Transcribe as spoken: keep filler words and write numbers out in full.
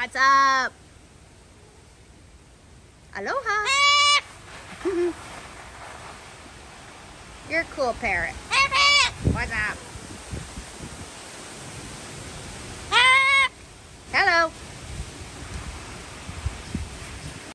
What's up? Aloha. You're a cool parrot. What's up? Hello.